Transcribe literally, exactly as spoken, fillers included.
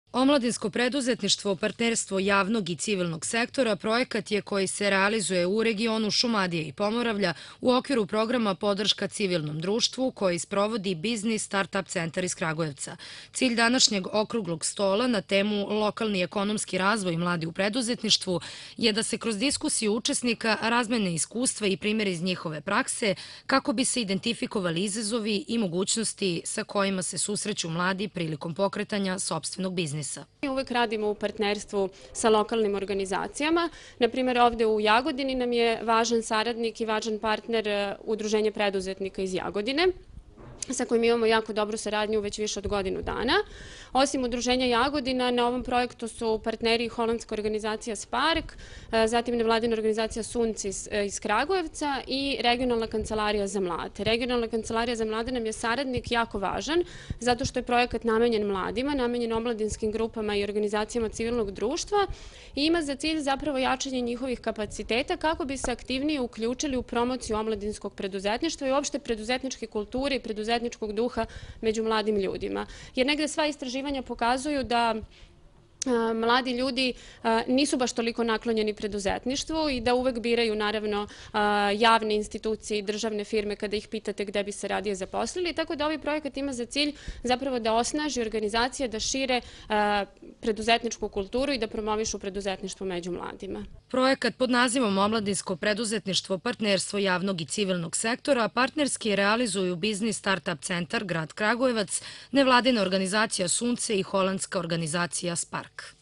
Omladinsko preduzetništvo, partnerstvo javnog i civilnog sektora projekat je koji se realizuje u regionu Šumadije i Pomoravlja u okviru programa Podrška civilnom društvu koji sprovodi Biznis Startup centar iz Kragujevca. Cilj današnjeg okruglog stola na temu lokalni ekonomski razvoj mladi u preduzetništvu je da se kroz diskusiju učesnika razmene iskustva i primjeri iz njihove prakse kako bi se identifikovali izazovi i mogućnosti sa kojima se susreću mladi prilikom pokretanja sopstvenog biznisa. Uvek radimo u partnerstvu sa lokalnim organizacijama. Naprimjer, ovde u Jagodini nam je važan saradnik i važan partner Udruženje preduzetnika iz Jagodine, sa kojim imamo jako dobru saradnju već više od godinu dana. Osim Udruženja Jagodina, na ovom projektu su partneri holandska organizacija Spark, zatim nevladina organizacija Sunce iz Kragujevca i regionalna kancelarija za mlade. Regionalna kancelarija za mlade nam je saradnik jako važan, zato što je projekat namenjen mladima, namenjen omladinskim grupama i organizacijama civilnog društva i ima za cilj zapravo jačanje njihovih kapaciteta kako bi se aktivnije uključili u promociju omladinskog preduzetništva i uopšte preduzetničke kulture i preduzetničkog duha među mladim ljudima. Jer negde sva istraživanja pokazuju da mladi ljudi nisu baš toliko naklonjeni preduzetništvu i da uvek biraju naravno javne institucije i državne firme kada ih pitate gde bi se radije zaposlili. Tako da ovaj projekat ima za cilj zapravo da osnaži organizacije da šire preduzetničku kulturu i da promovišu preduzetništvo među mladima. Projekat pod nazivom Omladinsko preduzetništvo, partnerstvo javnog i civilnog sektora partnerski realizuju Biznis Startup centar grad Kragujevac, nevladina organizacija Sunce i holandska organizacija Spark.